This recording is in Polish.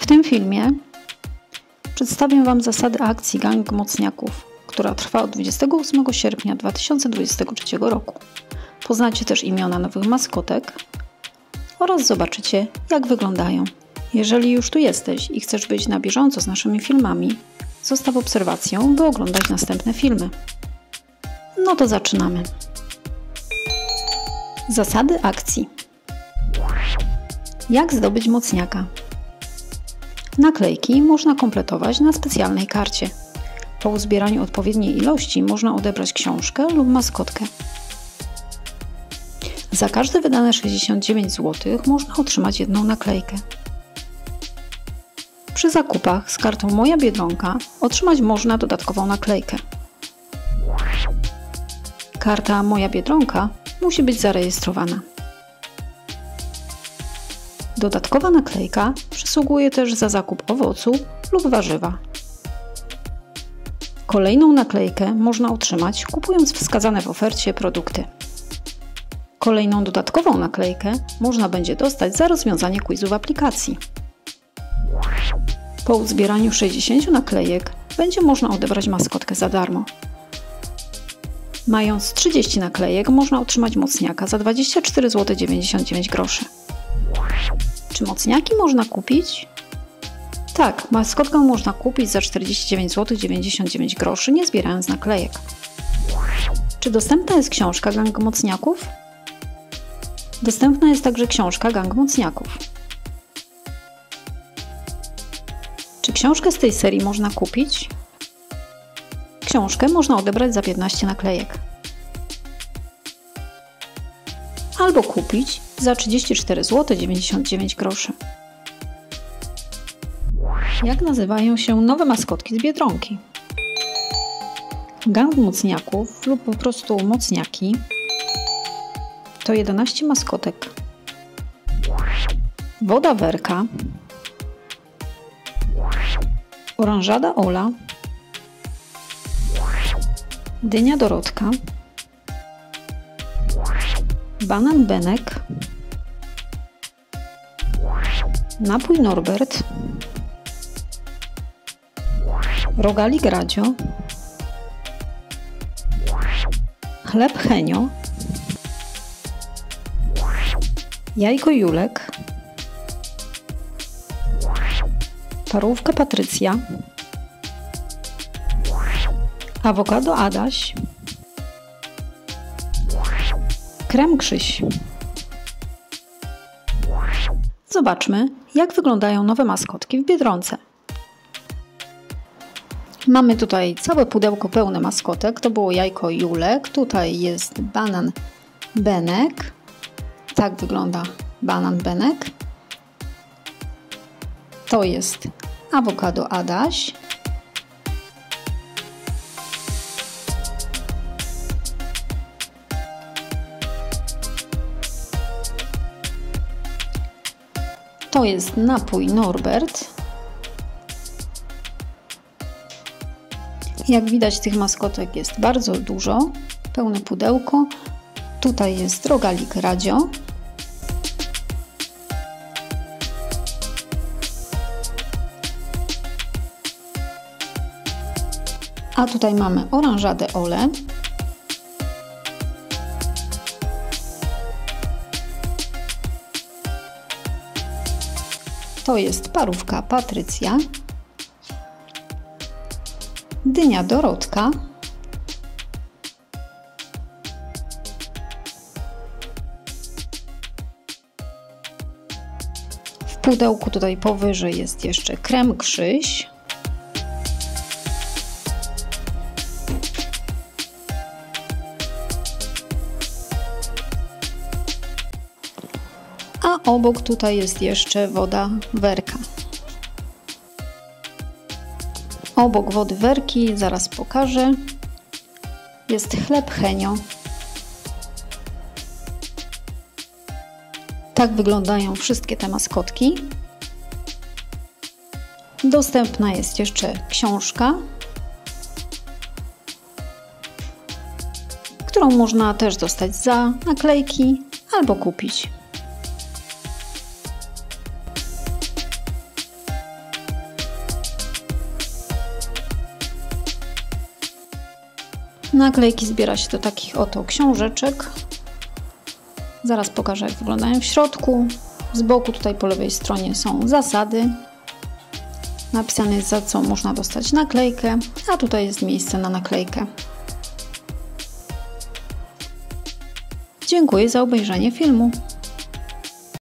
tym filmie przedstawię Wam zasady akcji Gang Mocniaków, która trwa od 28 sierpnia 2023 roku. Poznacie też imiona nowych maskotek oraz zobaczycie, jak wyglądają. Jeżeli już tu jesteś i chcesz być na bieżąco z naszymi filmami, zostaw obserwację, by oglądać następne filmy. No to zaczynamy. Zasady akcji. Jak zdobyć mocniaka? Naklejki można kompletować na specjalnej karcie. Po uzbieraniu odpowiedniej ilości można odebrać książkę lub maskotkę. Za każde wydane 69 zł można otrzymać jedną naklejkę. Przy zakupach z kartą Moja Biedronka otrzymać można dodatkową naklejkę. Karta Moja Biedronka musi być zarejestrowana. Dodatkowa naklejka przysługuje też za zakup owocu lub warzywa. Kolejną naklejkę można otrzymać, kupując wskazane w ofercie produkty. Kolejną dodatkową naklejkę można będzie dostać za rozwiązanie quizu w aplikacji. Po uzbieraniu 60 naklejek będzie można odebrać maskotkę za darmo. Mając 30 naklejek można otrzymać mocniaka za 24,99 zł. Czy mocniaki można kupić? Tak, maskotkę można kupić za 49,99 zł, nie zbierając naklejek. Czy dostępna jest książka Gang Mocniaków? Dostępna jest także książka Gang Mocniaków. Czy książkę z tej serii można kupić? Książkę można odebrać za 15 naklejek. Albo kupić za 34,99 zł. Jak nazywają się nowe maskotki z Biedronki? Gang Mocniaków lub po prostu Mocniaki to 11 maskotek. Woda Werka, Oranżada Ola, Dynia Dorotka, Banan Benek, Napój Norbert, Rogalik Radzio, Chleb Henio, Jajko Julek, Parówka Patrycja, Awokado Adaś, Krem Krzyś. Zobaczmy, jak wyglądają nowe maskotki w Biedronce. Mamy tutaj całe pudełko pełne maskotek. To było Jajko Julek. Tutaj jest Banan Benek. Tak wygląda Banan Benek. To jest Awokado Adaś. To jest Napój Norbert. Jak widać, tych maskotek jest bardzo dużo. Pełne pudełko. Tutaj jest Rogalik Radzio. A tutaj mamy Oranżadę Olę. To jest Parówka Patrycja, Dynia Dorotka, w pudełku tutaj powyżej jest jeszcze Krem Krzyś, a obok tutaj jest jeszcze woda Werka. Obok wody Werki, zaraz pokażę, jest chleb Henio. Tak wyglądają wszystkie te maskotki. Dostępna jest jeszcze książka, którą można też dostać za naklejki albo kupić. Naklejki zbiera się do takich oto książeczek. Zaraz pokażę, jak wyglądają w środku. Z boku tutaj po lewej stronie są zasady. Napisane jest, za co można dostać naklejkę, a tutaj jest miejsce na naklejkę. Dziękuję za obejrzenie filmu.